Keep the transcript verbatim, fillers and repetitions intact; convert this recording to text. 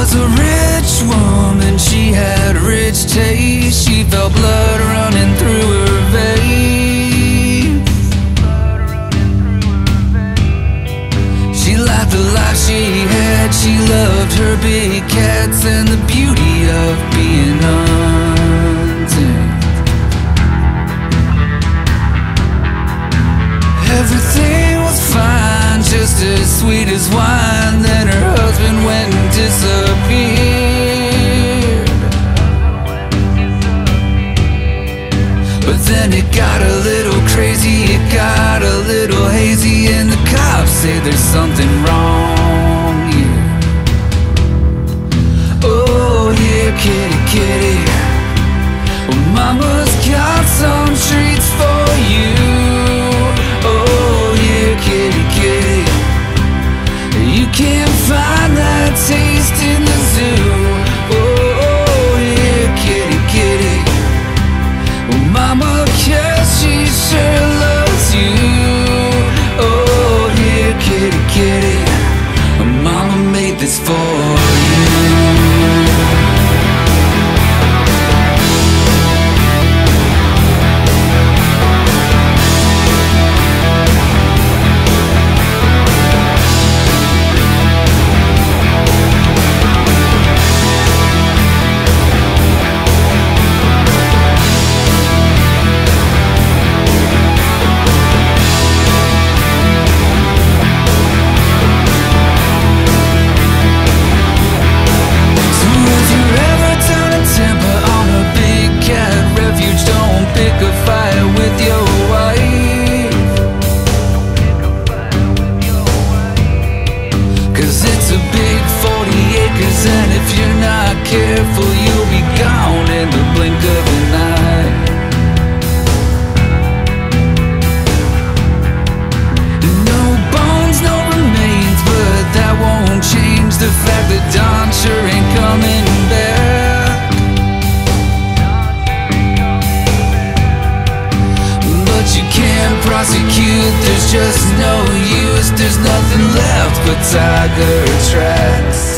was a rich woman, she had rich taste. She felt blood running through her veins. She laughed the life she had. She loved her big cats and the beauty of being hunted. Everything was fine, just as sweet as wine. Then her husband went and disappeared. But then it got a little crazy, it got a little hazy, and the cops say there's something wrong here. Oh yeah, kitty, kitty, well, mama's got some treats for you. Oh yeah, kitty, kitty, you can't find that taste in the zoo. Oh yeah, kitty, kitty, well, mama cares, she sure loves you. Oh yeah, kitty, kitty, mama made this for you. And if you're not careful, you'll be gone in the blink of an eye. No bones, no remains, but that won't change the fact that Don sure ain't coming back. But you can't prosecute, there's just no use. There's nothing left but tiger tracks.